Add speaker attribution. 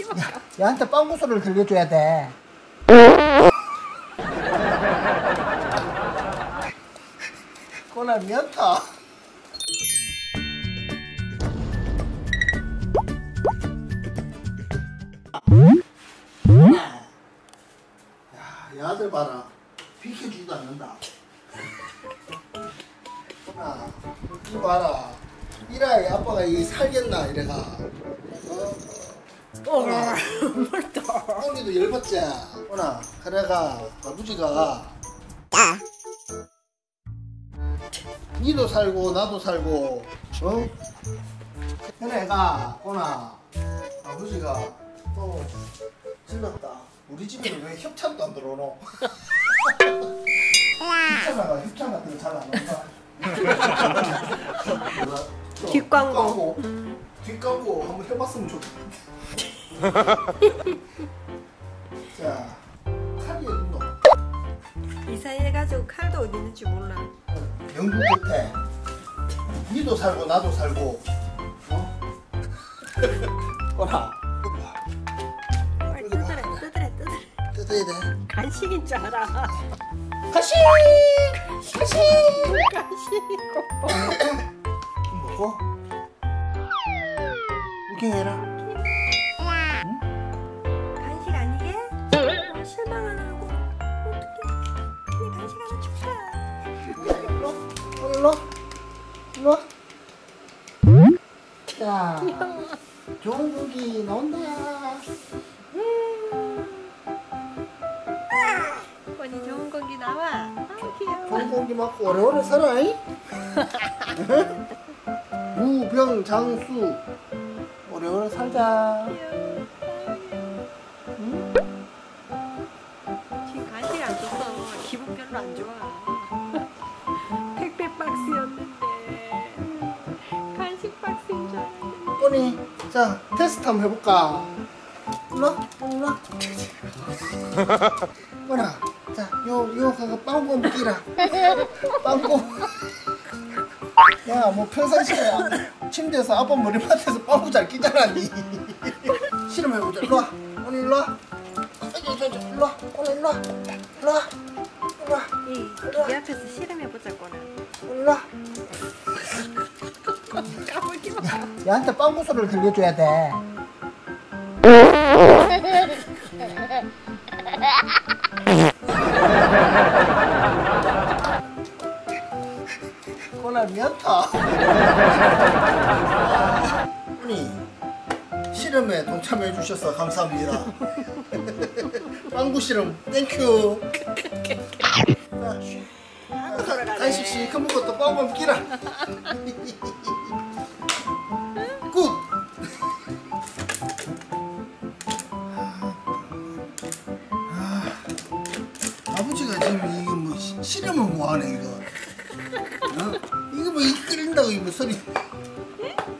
Speaker 1: 얘한테 빵구소를 들려줘야 돼. 꼬나 미안다. 야, 이 아들 봐라. 비켜주지도 않는다. 꼬나, 이 봐라. 이라이 아빠가 이 살겠나 이래가.
Speaker 2: 뭘또
Speaker 1: 형님도 열받지? 꼬나, 그래가 아버지가 니도 살고 나도 살고 어? 그래가 꼬나 아버지가 또 질렀다. 우리 집에는 왜 협찬도 안 들어오노? 협찬아가 협찬 같은 거 잘 안 온다.
Speaker 2: 뒷광고.
Speaker 1: 뒷광고 한번 해봤으면 좋겠는데. 자, 칼이 어딨노?
Speaker 2: 이사해가지고 칼도 어디 있는지 몰라.
Speaker 1: 영국 끝에 니도 살고 나도 살고 어? 꼬나
Speaker 2: 빨리 뜯으래.
Speaker 1: 뜯어야 돼.
Speaker 2: 간식인 줄 알아.
Speaker 1: 가시! 가시!
Speaker 2: 간식이고.
Speaker 1: 먹어? 구경해라.
Speaker 2: 간식 아니게? 실망 안 하고. 어떡해. 이 간식 하나 줄까?
Speaker 1: 일로 와. 자, 좋은 고기 나온다.
Speaker 2: 언니 좋은 고기 나와. 아, 귀여워.
Speaker 1: 좋은 고기 먹고 오래오래 살아이. 무병장수 오래오래 살자. 응?
Speaker 2: 지금 간식 안 줬어. 기분 별로 안 좋아. 택배 박스였는데 간식 박스인 줄 알았는데.
Speaker 1: 꼬니, 자 테스트 한번 해볼까? 일로 와. 꼬나, 자 요 가가 빵구 한번 끼라. 빵구. 야, 뭐 평상시에 침대에서 아빠 머리맡에서 빵구 잘 끼잖아 니. 실험해보자. 일로 와. 꼬니 일로 와. 일로 와. 꼬니 일로 와. 일로 와. 일로 와.
Speaker 2: 이 기계 앞에서 실험해보자 거나.
Speaker 1: 일로 와.
Speaker 2: 까불지 마.
Speaker 1: 얘한테 빵구 소리를 들려줘야 돼. 꼬나 미안다. 언니 실험에 동참해 주셔서 감사합니다. 빵구 실험 땡큐. 간식 시큼 먹고 또 빵구 한번 끼라. 굿. 아버지가 지금 이거 뭐 실험을 뭐하네 이거. 어? 이거 뭐 이 끓인다고 이거 소리.